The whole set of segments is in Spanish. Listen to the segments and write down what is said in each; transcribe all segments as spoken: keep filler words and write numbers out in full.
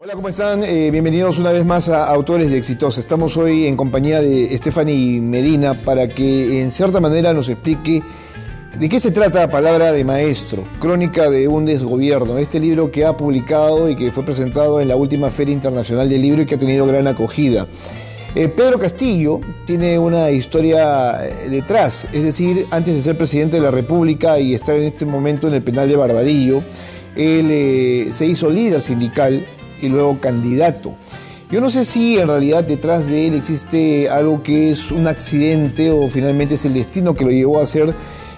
Hola, ¿cómo están? Eh, bienvenidos una vez más a Autores de Exitosa. Estamos hoy en compañía de Stephanie Medina para que en cierta manera nos explique de qué se trata Palabra de Maestro, Crónica de un Desgobierno, este libro que ha publicado y que fue presentado en la última Feria Internacional del Libro y que ha tenido gran acogida. Eh, Pedro Castillo tiene una historia detrás, es decir, antes de ser presidente de la República y estar en este momento en el penal de Barbadillo, él eh, se hizo líder sindical y luego candidato. Yo no sé si en realidad detrás de él existe algo que es un accidente o finalmente es el destino que lo llevó a ser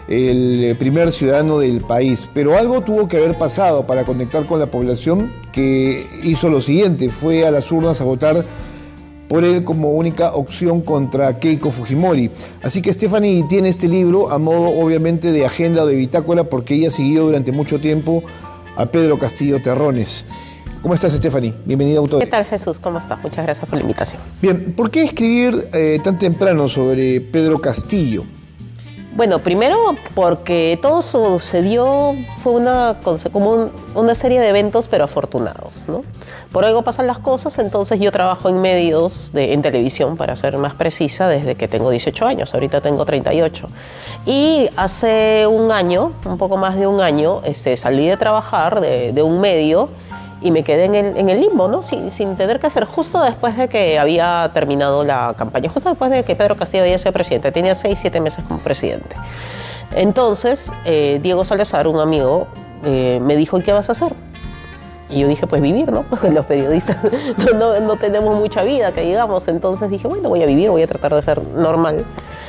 el primer ciudadano del país, pero algo tuvo que haber pasado para conectar con la población que hizo lo siguiente, fue a las urnas a votar por él como única opción contra Keiko Fujimori. Así que Stephanie tiene este libro a modo obviamente de agenda o de bitácora porque ella siguió durante mucho tiempo a Pedro Castillo Terrones. ¿Cómo estás, Stephanie? Bienvenida a Autores. ¿Qué tal, Jesús? ¿Cómo estás? Muchas gracias por la invitación. Bien, ¿por qué escribir eh, tan temprano sobre Pedro Castillo? Bueno, primero porque todo sucedió, fue una, como un, una serie de eventos, pero afortunados, ¿no? Por algo pasan las cosas, entonces yo trabajo en medios, de, en televisión, para ser más precisa, desde que tengo dieciocho años, ahorita tengo treinta y ocho. Y hace un año, un poco más de un año, este, salí de trabajar de, de un medio y me quedé en el, en el limbo, ¿no? Sin, sin tener que hacer, justo después de que había terminado la campaña, justo después de que Pedro Castillo había sido presidente, tenía seis, siete meses como presidente. Entonces, eh, Diego Salazar, un amigo, eh, me dijo, ¿y qué vas a hacer? Y yo dije, pues vivir, ¿no? Porque los periodistas no, no, no tenemos mucha vida, que digamos. Entonces dije, bueno, voy a vivir, voy a tratar de ser normal.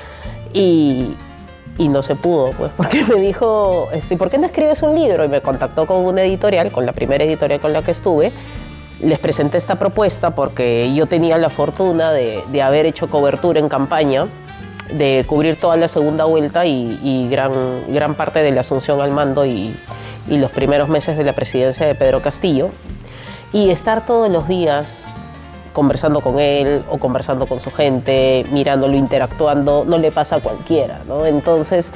Y... Y no se pudo, pues, porque me dijo, este, ¿por qué no escribes un libro? Y me contactó con una editorial, con la primera editorial con la que estuve. Les presenté esta propuesta porque yo tenía la fortuna de, de haber hecho cobertura en campaña, de cubrir toda la segunda vuelta y, y gran, gran parte de la asunción al mando y, y los primeros meses de la presidencia de Pedro Castillo. Y estar todos los días conversando con él o conversando con su gente, mirándolo, interactuando, no le pasa a cualquiera, ¿no? Entonces,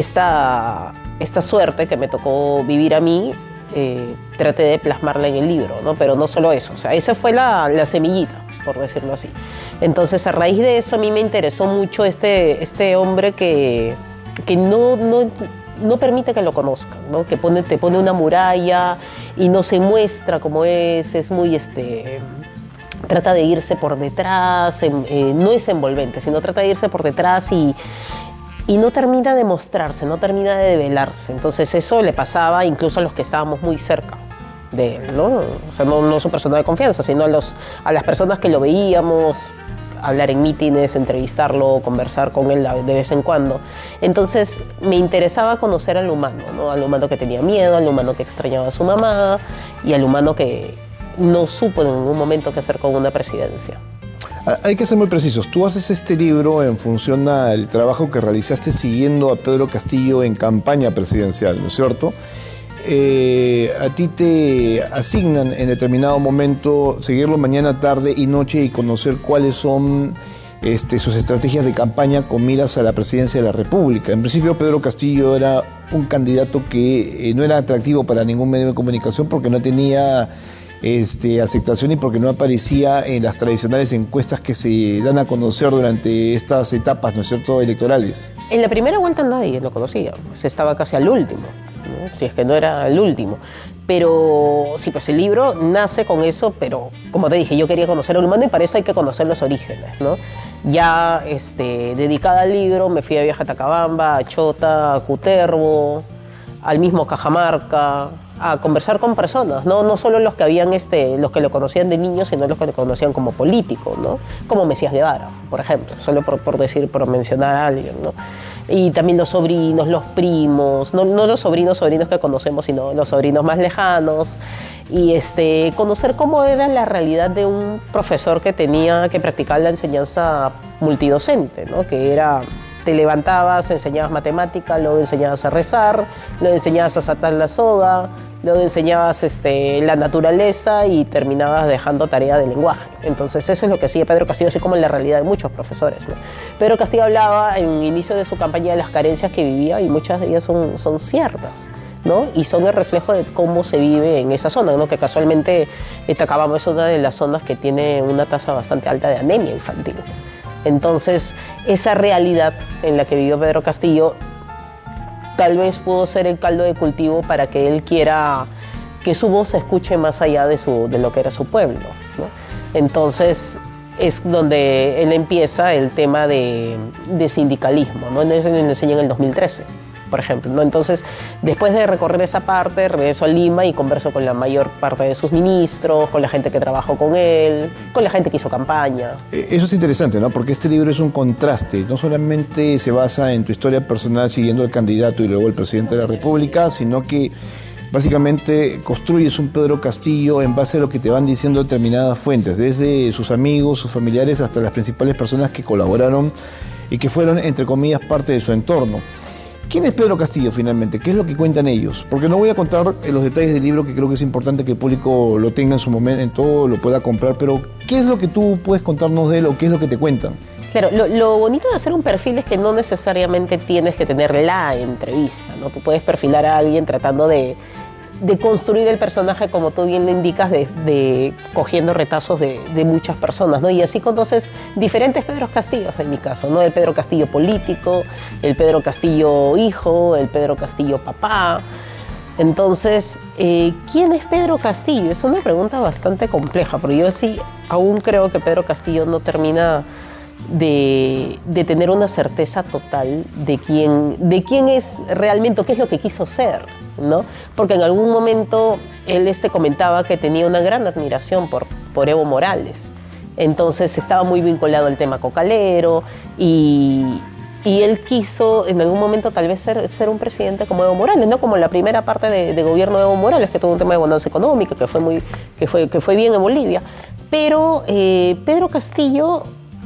esta, esta suerte que me tocó vivir a mí, eh, traté de plasmarla en el libro, ¿no? Pero no solo eso, o sea, esa fue la, la semillita, por decirlo así. Entonces, a raíz de eso, a mí me interesó mucho este, este hombre que, que no... no no permite que lo conozcan, ¿no? Que pone, te pone una muralla y no se muestra como es, es muy... este trata de irse por detrás, eh, no es envolvente, sino trata de irse por detrás y, y no termina de mostrarse, no termina de develarse. Entonces eso le pasaba incluso a los que estábamos muy cerca de él, ¿no? O sea, no, no su persona de confianza, sino a, los, a las personas que lo veíamos, hablar en mítines, entrevistarlo, conversar con él de vez en cuando. Entonces me interesaba conocer al humano, ¿no? Al humano que tenía miedo, al humano que extrañaba a su mamá y al humano que no supo en ningún momento qué hacer con una presidencia. Hay que ser muy precisos. Tú haces este libro en función al trabajo que realizaste siguiendo a Pedro Castillo en campaña presidencial, ¿no es cierto? Eh, a ti te asignan en determinado momento seguirlo mañana, tarde y noche y conocer cuáles son este, sus estrategias de campaña con miras a la presidencia de la República. En principio, Pedro Castillo era un candidato que eh, no era atractivo para ningún medio de comunicación porque no tenía Este, aceptación y porque no aparecía en las tradicionales encuestas que se dan a conocer durante estas etapas, ¿no es cierto?, electorales. En la primera vuelta nadie lo conocía, pues estaba casi al último, ¿no? Si es que no era el último. Pero sí, pues el libro nace con eso, pero como te dije, yo quería conocer al humano y para eso hay que conocer los orígenes, ¿no? Ya este, dedicada al libro me fui a Viaje a Tacabamba, a Chota, a Cutervo, al mismo Cajamarca, a conversar con personas, no, no solo los que habían este, los que lo conocían de niño, sino los que lo conocían como político, ¿no? Como Mesías Guevara, por ejemplo, solo por, por decir, por mencionar a alguien, ¿no? Y también los sobrinos, los primos, no, no los sobrinos, sobrinos que conocemos, sino los sobrinos más lejanos, y este, conocer cómo era la realidad de un profesor que tenía que practicar la enseñanza multidocente, ¿no? Que era... Te levantabas, enseñabas matemática, luego enseñabas a rezar, luego enseñabas a saltar la soga, luego enseñabas este, la naturaleza y terminabas dejando tarea de lenguaje. Entonces eso es lo que hacía Pedro Castillo, así como en la realidad de muchos profesores, ¿no? Pedro Castillo hablaba en el inicio de su campaña de las carencias que vivía y muchas de ellas son, son ciertas. ¿no? Y son el reflejo de cómo se vive en esa zona, ¿no? Que casualmente Tacabamba es una de las zonas que tiene una tasa bastante alta de anemia infantil. Entonces, esa realidad en la que vivió Pedro Castillo tal vez pudo ser el caldo de cultivo para que él quiera que su voz se escuche más allá de, su, de lo que era su pueblo, ¿no? Entonces, es donde él empieza el tema de, de sindicalismo, ¿no? Él le enseña en el dos mil trece, por ejemplo, ¿no? Entonces, después de recorrer esa parte, regreso a Lima y converso con la mayor parte de sus ministros, con la gente que trabajó con él, con la gente que hizo campaña. Eso es interesante, ¿no? Porque este libro es un contraste. No solamente se basa en tu historia personal siguiendo al candidato y luego el presidente de la República, sino que básicamente construyes un Pedro Castillo en base a lo que te van diciendo determinadas fuentes, desde sus amigos, sus familiares, hasta las principales personas que colaboraron y que fueron, entre comillas, parte de su entorno. ¿Quién es Pedro Castillo finalmente? ¿Qué es lo que cuentan ellos? Porque no voy a contar los detalles del libro, que creo que es importante que el público lo tenga en su momento, lo pueda comprar, pero ¿qué es lo que tú puedes contarnos de él o qué es lo que te cuentan? Claro, lo, lo bonito de hacer un perfil es que no necesariamente tienes que tener la entrevista, ¿no? Tú puedes perfilar a alguien tratando de, de construir el personaje, como tú bien le indicas, de, de cogiendo retazos de, de muchas personas, ¿no? Y así conoces diferentes Pedros Castillos, en mi caso, ¿no? El Pedro Castillo político, el Pedro Castillo hijo, el Pedro Castillo papá. Entonces, eh, ¿quién es Pedro Castillo? Es una pregunta bastante compleja, pero yo sí aún creo que Pedro Castillo no termina De, de tener una certeza total de quién, de quién es realmente o qué es lo que quiso ser, ¿no? Porque en algún momento él este, comentaba que tenía una gran admiración por, por Evo Morales. Entonces estaba muy vinculado al tema cocalero y, y él quiso en algún momento tal vez ser, ser un presidente como Evo Morales, ¿no? Como la primera parte de, de gobierno de Evo Morales, que tuvo un tema de bonanza económica, que fue, muy, que fue, que fue bien en Bolivia. Pero eh, Pedro Castillo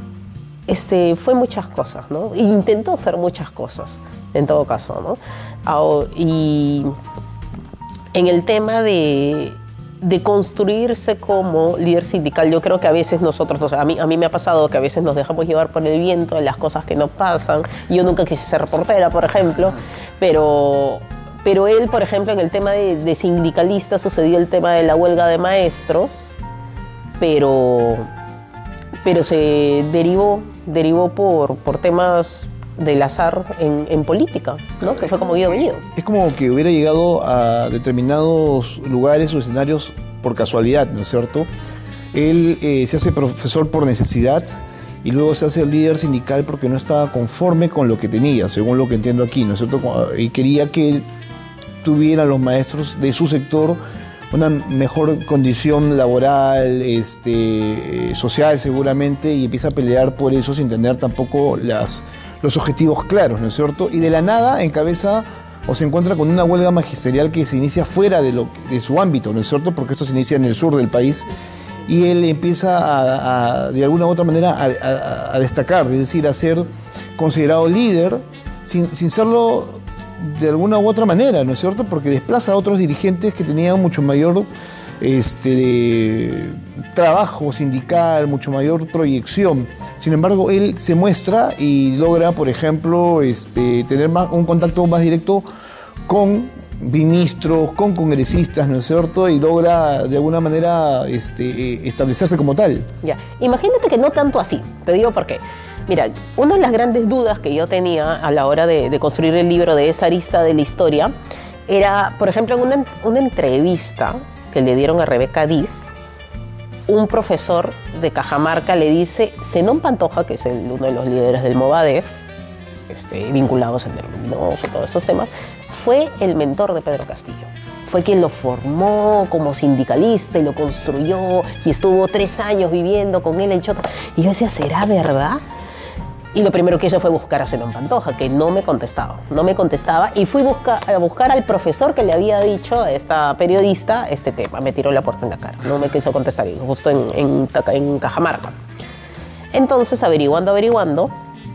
Este, fue muchas cosas, ¿no? Intentó hacer muchas cosas, en todo caso, ¿no? Y en el tema de, de construirse como líder sindical, yo creo que a veces nosotros, o sea, a mí, a mí me ha pasado que a veces nos dejamos llevar por el viento de las cosas que nos pasan. Yo nunca quise ser reportera, por ejemplo, pero, pero él, por ejemplo, en el tema de, de sindicalista sucedió el tema de la huelga de maestros, pero... pero se derivó, derivó por, por temas del azar en, en política, ¿no? Que fue como ido venido. Es como que hubiera llegado a determinados lugares o escenarios por casualidad, ¿no es cierto? Él eh, se hace profesor por necesidad y luego se hace el líder sindical porque no estaba conforme con lo que tenía, según lo que entiendo aquí, ¿no es cierto? Y quería que tuvieran los maestros de su sector una mejor condición laboral, este, social seguramente, y empieza a pelear por eso sin tener tampoco las, los objetivos claros, ¿no es cierto? Y de la nada encabeza o se encuentra con una huelga magisterial que se inicia fuera de, lo, de su ámbito, ¿no es cierto? Porque esto se inicia en el sur del país y él empieza a, a, de alguna u otra manera a, a, a destacar, es decir, a ser considerado líder sin, sin serlo de alguna u otra manera, ¿no es cierto? Porque desplaza a otros dirigentes que tenían mucho mayor este, trabajo sindical, mucho mayor proyección. Sin embargo, él se muestra y logra, por ejemplo, este, tener más, un contacto más directo con ministros, con congresistas, ¿no es cierto? Y logra de alguna manera este, establecerse como tal. Ya, imagínate que no tanto así, te digo por qué. Mira, una de las grandes dudas que yo tenía a la hora de, de construir el libro de esa arista de la historia era, por ejemplo, en una, una entrevista que le dieron a Rebeca Diz, un profesor de Cajamarca le dice, Zenón Pantoja, que es el, uno de los líderes del Movadef, este, vinculados en el luminoso, todos estos temas, fue el mentor de Pedro Castillo. Fue quien lo formó como sindicalista y lo construyó y estuvo tres años viviendo con él en Chota. Y yo decía, ¿será verdad? Y lo primero que hizo fue buscar a Zenón Pantoja, que no me contestaba, no me contestaba. Y fui busca, a buscar al profesor que le había dicho a esta periodista este tema. Me tiró la puerta en la cara, no me quiso contestar, justo en, en, en Cajamarca. Entonces, averiguando, averiguando,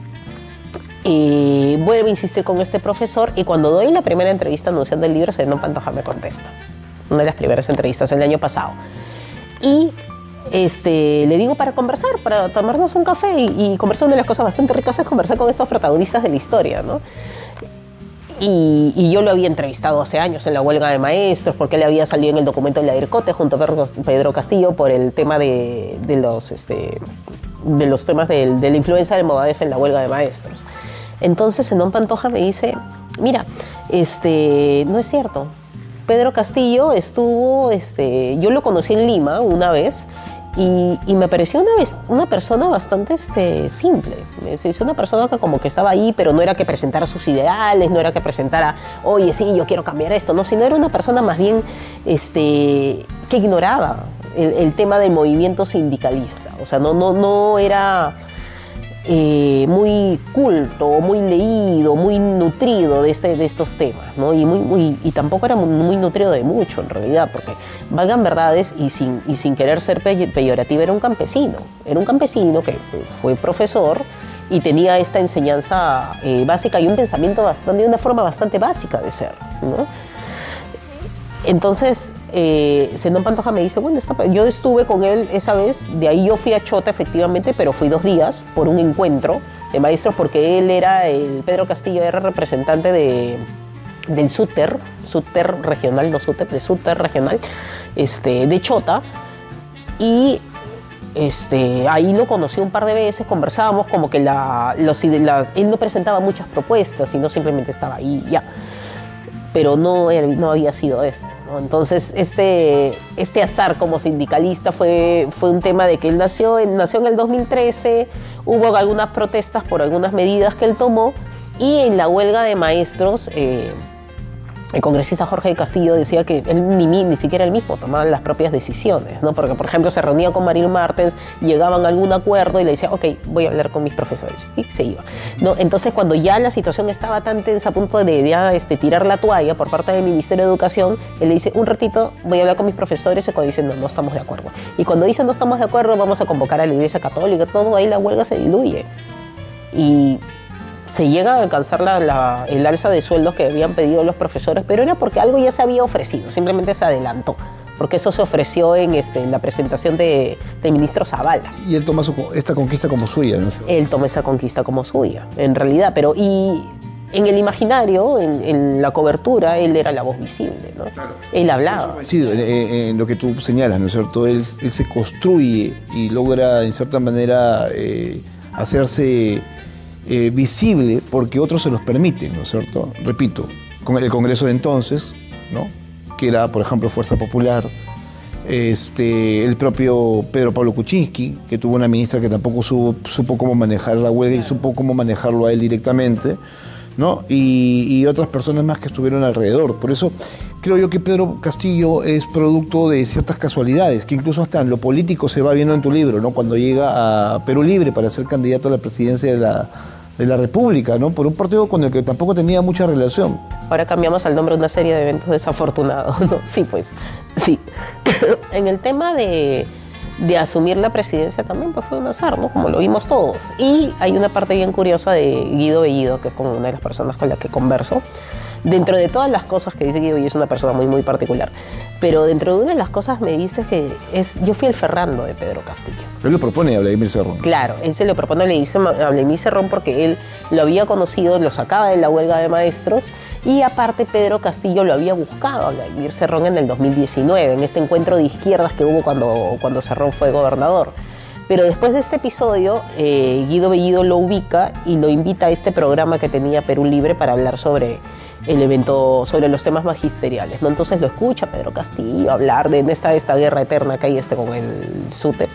y vuelvo a insistir con este profesor. Y cuando doy la primera entrevista anunciando el libro, Zenón Pantoja me contesta. Una de las primeras entrevistas el año pasado. Y Este, le digo para conversar, para tomarnos un café y, y conversar. Una de las cosas bastante ricas es conversar con estos protagonistas de la historia, ¿no? Y, y yo lo había entrevistado hace años en la huelga de maestros, porque él había salido en el documento de la IRCOTE junto a Pedro Castillo por el tema de, de los, este, de los temas de, de la influencia del Movadef en la huelga de maestros. Entonces Zenón Pantoja me dice, mira, este, no es cierto. Pedro Castillo estuvo, este, yo lo conocí en Lima una vez, Y, y me pareció una, vez, una persona bastante este, simple. Me decía, una persona que como que estaba ahí, pero no era que presentara sus ideales, no era que presentara, oye, sí, yo quiero cambiar esto, no, sino era una persona más bien este, que ignoraba el, el tema del movimiento sindicalista. O sea, no, no, no era eh, muy culto, muy leído, muy nutrido de, este, de estos temas, ¿no? Y, muy, muy, y tampoco era muy, muy nutrido de mucho, en realidad, porque valgan verdades y sin, y sin querer ser peyorativo, era un campesino. Era un campesino que fue profesor y tenía esta enseñanza eh, básica y un pensamiento bastante, de una forma bastante básica de ser, ¿no? Entonces, eh, Zenón Pantoja me dice, bueno, está, yo estuve con él esa vez, de ahí yo fui a Chota efectivamente, pero fui dos días por un encuentro de maestros, porque él era, el Pedro Castillo era representante de, del SUTER, SUTER regional, no SUTER, de SUTER regional, este, de Chota, y este, ahí lo conocí un par de veces, conversábamos como que la, los, la, él no presentaba muchas propuestas, sino simplemente estaba ahí ya. Pero no, no había sido esto, ¿no? Entonces, este, este azar como sindicalista fue, fue un tema de que él nació, nació en el dos mil trece, hubo algunas protestas por algunas medidas que él tomó, y en la huelga de maestros, eh, el congresista Jorge Castillo decía que él ni, ni siquiera él mismo tomaba las propias decisiones, ¿no? Porque, por ejemplo, se reunía con Maril Martens, llegaban a algún acuerdo y le decía, ok, voy a hablar con mis profesores, y se iba, ¿no? Entonces, cuando ya la situación estaba tan tensa, a punto de ya, este, tirar la toalla por parte del Ministerio de Educación, él le dice, un ratito, voy a hablar con mis profesores, y cuando dicen, no, no estamos de acuerdo. Y cuando dicen, no estamos de acuerdo, vamos a convocar a la Iglesia Católica, todo, ahí la huelga se diluye. Y se llega a alcanzar la, la, el alza de sueldos que habían pedido los profesores, pero era porque algo ya se había ofrecido, simplemente se adelantó, porque eso se ofreció en, este, en la presentación de, del ministro Zavala. Y él toma su, esta conquista como suya, ¿no? Él toma esa conquista como suya, en realidad, pero y en el imaginario, en, en la cobertura, él era la voz visible, ¿no? Claro. Él hablaba. Sí, en, en lo que tú señalas, ¿no es cierto? Él, él se construye y logra, en cierta manera, eh, hacerse Eh, visible porque otros se los permiten, ¿no es cierto? Repito, con el Congreso de entonces, ¿no? Que era, por ejemplo, Fuerza Popular, este, el propio Pedro Pablo Kuczynski, que tuvo una ministra que tampoco supo, supo cómo manejar la huelga y supo cómo manejarlo a él directamente, ¿no? Y, y otras personas más que estuvieron alrededor. Por eso creo yo que Pedro Castillo es producto de ciertas casualidades, que incluso hasta en lo político se va viendo en tu libro, ¿no? Cuando llega a Perú Libre para ser candidato a la presidencia de la, de la República, ¿no? Por un partido con el que tampoco tenía mucha relación. Ahora cambiamos al nombre de una serie de eventos desafortunados, ¿no? Sí, pues, sí. En el tema de, de asumir la presidencia también, pues fue un azar, ¿no? Como lo vimos todos. Y hay una parte bien curiosa de Guido Bellido, que es como una de las personas con las que converso. Dentro de todas las cosas que dice Guido, y es una persona muy, muy particular, pero dentro de una de las cosas me dice que es, yo fui el Ferrando de Pedro Castillo. Él lo propone a Vladimir Cerrón. Claro, él se lo propone a Vladimir Cerrón porque él lo había conocido, lo sacaba de la huelga de maestros, y aparte Pedro Castillo lo había buscado a Vladimir Cerrón en el dos mil diecinueve, en este encuentro de izquierdas que hubo cuando, cuando Cerrón fue gobernador. Pero después de este episodio, eh, Guido Bellido lo ubica y lo invita a este programa que tenía Perú Libre para hablar sobre el evento, sobre los temas magisteriales, ¿no? Entonces lo escucha Pedro Castillo hablar de esta, esta guerra eterna que hay este con el SUTEP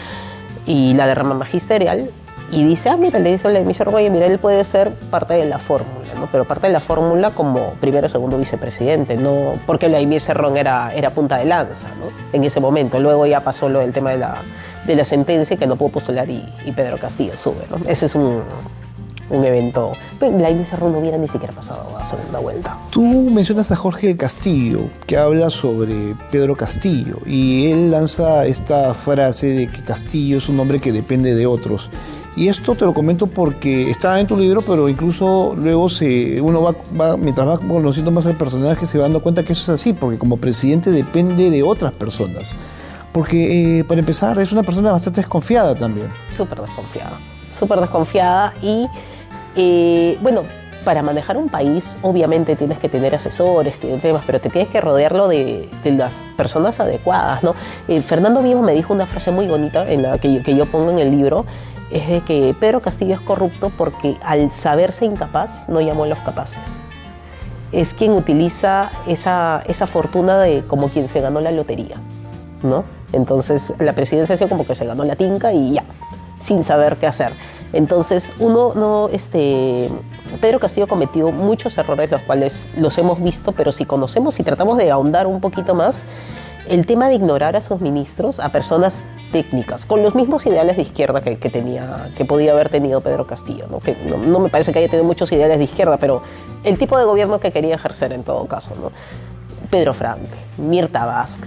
y la derrama magisterial, y dice, ah, mira, le dice a Vladimir Cerrón, oye, mira, él puede ser parte de la fórmula, ¿no? Pero parte de la fórmula como primero o segundo vicepresidente, no porque Vladimir Cerrón era, era punta de lanza, ¿no? En ese momento. Luego ya pasó lo del tema de la de la sentencia, que no pudo postular y, y Pedro Castillo sube, ¿no? Ese es un, un evento. Vladimir Cerrón no hubiera ni siquiera pasado a segunda vuelta. Tú mencionas a Jorge del Castillo, que habla sobre Pedro Castillo, y él lanza esta frase de que Castillo es un hombre que depende de otros. Y esto te lo comento porque está en tu libro, pero incluso luego se, uno va, va, mientras va conociendo más al personaje, se va dando cuenta que eso es así, porque como presidente depende de otras personas. Porque, eh, para empezar, es una persona bastante desconfiada también. Súper desconfiada, súper desconfiada. Y, eh, bueno, para manejar un país, obviamente tienes que tener asesores, tienes temas, pero te tienes que rodearlo de, de las personas adecuadas, ¿no? Eh, Fernando Viejo me dijo una frase muy bonita en la que, que yo pongo en el libro, es de que Pedro Castillo es corrupto porque al saberse incapaz no llamó a los capaces. Es quien utiliza esa, esa fortuna de como quien se ganó la lotería, ¿no? Entonces la presidencia ha sido como que se ganó la tinca y ya, sin saber qué hacer. Entonces uno no, este, Pedro Castillo cometió muchos errores, los cuales los hemos visto, pero si conocemos y tratamos de ahondar un poquito más, el tema de ignorar a sus ministros, a personas técnicas, con los mismos ideales de izquierda que, que, tenía, que podía haber tenido Pedro Castillo, ¿no? Que no, no me parece que haya tenido muchos ideales de izquierda, pero el tipo de gobierno que quería ejercer en todo caso, ¿no? Pedro Franque, Mirta Vázquez,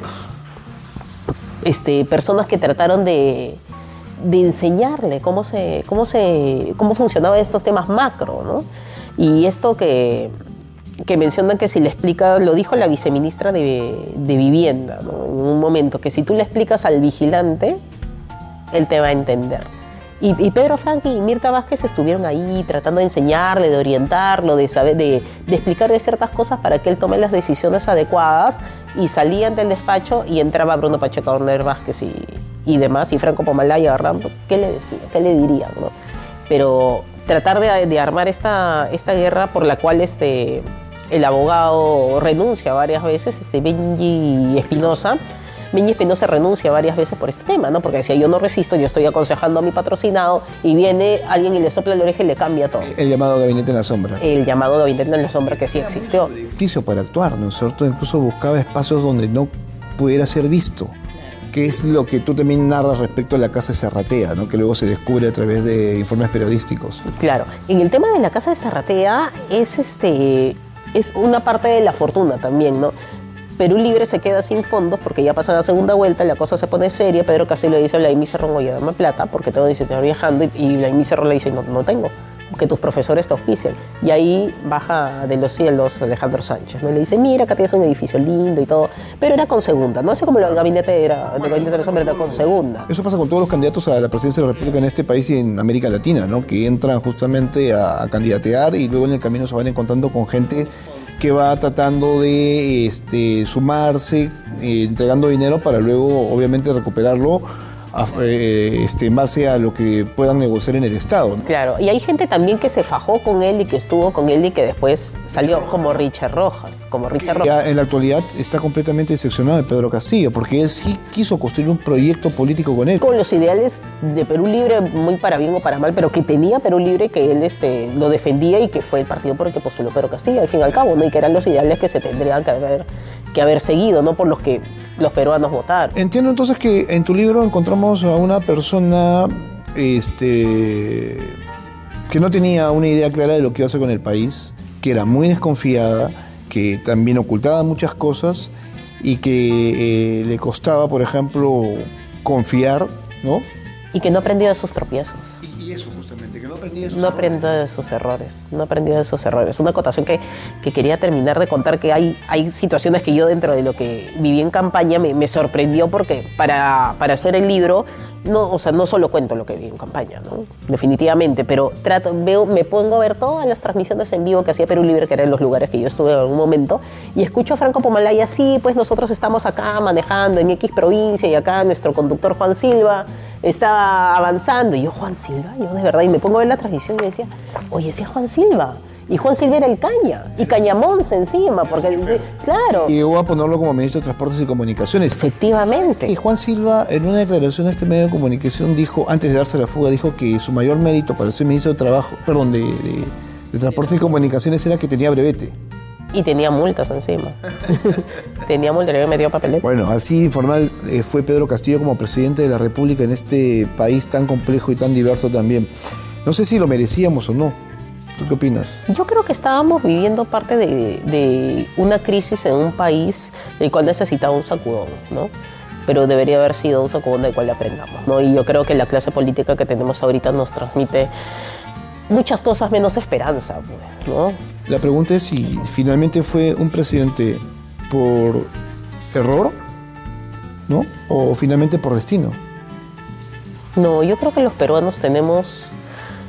este, personas que trataron de, de enseñarle cómo, se, cómo, se, cómo funcionaban estos temas macro, ¿no? Y esto que... que mencionan que si le explica, lo dijo la viceministra de, de Vivienda, ¿no? En un momento, que si tú le explicas al vigilante, él te va a entender. Y, y Pedro Franque y Mirta Vázquez estuvieron ahí tratando de enseñarle, de orientarlo, de, saber, de, de explicarle ciertas cosas para que él tome las decisiones adecuadas, y salían del despacho y entraba Bruno Pacheco Orner Vázquez y, y demás, y Franco Pomalaya agarrando, ¿qué le decía? ¿Qué le dirían, ¿no? Pero tratar de, de armar esta, esta guerra por la cual este... el abogado renuncia varias veces, este Benji Espinosa. Benji Espinosa renuncia varias veces por este tema, ¿no? Porque decía, yo no resisto, yo estoy aconsejando a mi patrocinado, y viene alguien y le sopla la oreja y le cambia todo. El llamado gabinete en la sombra. El llamado gabinete en la sombra, que sí existió. Quiso para actuar, ¿no es cierto? Incluso buscaba espacios donde no pudiera ser visto, que es lo que tú también narras respecto a la Casa de Zarratea, ¿no? Que luego se descubre a través de informes periodísticos. Claro. En el tema de la Casa de Zarratea es este... es una parte de la fortuna también, ¿no? Perú Libre se queda sin fondos porque ya pasa la segunda vuelta, la cosa se pone seria. Pedro Castillo le dice a Vladimir Cerrón, oye, dame plata porque tengo diecisiete años viajando, y, y Vladimir Cerrón le dice, no, no tengo, que tus profesores te auspician. Y ahí baja de los cielos Alejandro Sánchez, ¿no? Le dice, mira, acá tienes un edificio lindo y todo, pero era con segunda, no sé cómo el gabinete era, el gabinete de la sombra era con segunda. Eso pasa con todos los candidatos a la presidencia de la República en este país y en América Latina, ¿no? Que entran justamente a, a candidatear y luego en el camino se van encontrando con gente que va tratando de este, sumarse, eh, entregando dinero para luego obviamente recuperarlo a, eh, este, en base a lo que puedan negociar en el Estado, ¿no? Claro, y hay gente también que se fajó con él y que estuvo con él y que después salió, como Richard Rojas, como Richard Rojas. Ya en la actualidad está completamente decepcionado de Pedro Castillo, porque él sí quiso construir un proyecto político con él. Con los ideales de Perú Libre, muy para bien o para mal, pero que tenía Perú Libre, que él este, lo defendía, y que fue el partido por el que postuló Pedro Castillo, al fin y al cabo, ¿no? Y que eran los ideales que se tendrían que haber, que haber seguido, ¿no? Por los que los peruanos votaron. Entiendo entonces que en tu libro encontramos a una persona este, que no tenía una idea clara de lo que iba a hacer con el país, que era muy desconfiada, que también ocultaba muchas cosas y que eh, le costaba, por ejemplo, confiar, ¿no? Y que no aprendió de sus tropiezos. Y eso justamente, que no aprendía de sus No aprendió de sus errores, no aprendió de sus errores. Una acotación que, que quería terminar de contar, que hay, hay situaciones que yo, dentro de lo que viví en campaña, me, me sorprendió, porque para, para hacer el libro, no, o sea, no solo cuento lo que viví en campaña, ¿no? Definitivamente, pero trato, veo, me pongo a ver todas las transmisiones en vivo que hacía Perú Libre, que eran los lugares que yo estuve en algún momento, y escucho a Franco Pomalaya, sí, pues nosotros estamos acá manejando en X provincia, y acá nuestro conductor Juan Silva estaba avanzando, y yo, Juan Silva, yo de verdad, y me pongo a ver la transmisión y decía, oye, ese es Juan Silva, y Juan Silva era el Caña, y Cañamonce encima, porque, claro. Y llegó a ponerlo como ministro de Transportes y Comunicaciones. Efectivamente. Y Juan Silva, en una declaración a este medio de comunicación, dijo, antes de darse la fuga, dijo que su mayor mérito para ser ministro de Trabajo, perdón, de, de, de Transportes y Comunicaciones era que tenía brevete. Y tenía multas encima. Tenía multas, le metido papeleta. Bueno, así informal eh, fue Pedro Castillo como presidente de la República en este país tan complejo y tan diverso también. No sé si lo merecíamos o no. ¿Tú qué opinas? Yo creo que estábamos viviendo parte de, de una crisis en un país el cual necesitaba un sacudón, ¿no? Pero debería haber sido un sacudón del cual aprendamos, ¿no? Y yo creo que la clase política que tenemos ahorita nos transmite muchas cosas menos esperanza, ¿no? La pregunta es si finalmente fue un presidente por error, ¿no? O finalmente por destino. No, yo creo que los peruanos tenemos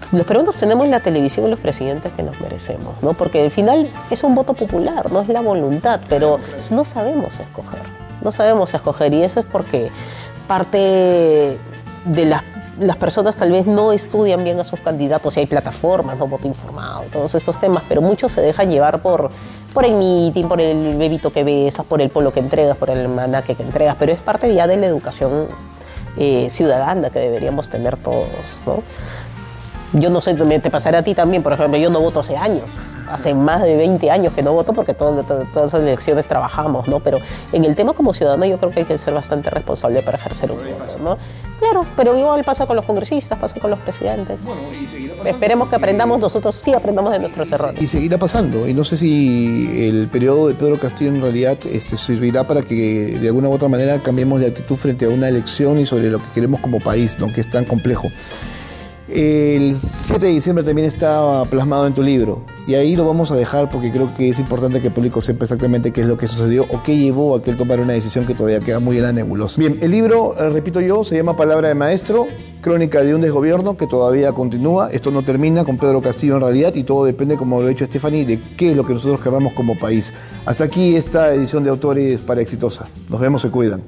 los peruanos tenemos la televisión y los presidentes que nos merecemos, ¿no? Porque al final es un voto popular, no es la voluntad, pero no sabemos escoger, no sabemos escoger y eso es porque parte de las, las personas tal vez no estudian bien a sus candidatos y hay plataformas, no voto informado, todos estos temas, pero muchos se dejan llevar por, por el meeting, por el bebito que besas, por el polo que entregas, por el almanaque que entregas, pero es parte ya de la educación eh, ciudadana que deberíamos tener todos, ¿no? Yo no sé, te pasará a ti también, por ejemplo, yo no voto hace años, hace más de veinte años que no voto porque todo, todo, todas las elecciones trabajamos, ¿no? Pero en el tema como ciudadano yo creo que hay que ser bastante responsable para ejercer un voto, ¿no? Claro, pero igual pasa con los congresistas, pasa con los presidentes. Bueno, y esperemos que aprendamos, nosotros sí aprendamos de nuestros errores. Y seguirá pasando, y no sé si el periodo de Pedro Castillo en realidad este, servirá para que de alguna u otra manera cambiemos de actitud frente a una elección y sobre lo que queremos como país, ¿no? Que es tan complejo. El siete de diciembre también está plasmado en tu libro y ahí lo vamos a dejar porque creo que es importante que el público sepa exactamente qué es lo que sucedió o qué llevó a que él tomara una decisión que todavía queda muy en la nebulosa. Bien, el libro, repito yo, se llama Palabra de Maestro, crónica de un desgobierno que todavía continúa. Esto no termina con Pedro Castillo en realidad y todo depende, como lo ha dicho Stephanie, de qué es lo que nosotros queramos como país. Hasta aquí esta edición de Autores para Exitosa. Nos vemos, se cuidan.